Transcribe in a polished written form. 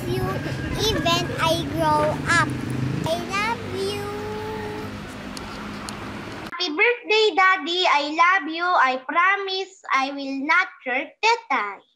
you even I grow up. I love you. Happy birthday, Daddy. I love you. I promise I will not hurt the tie.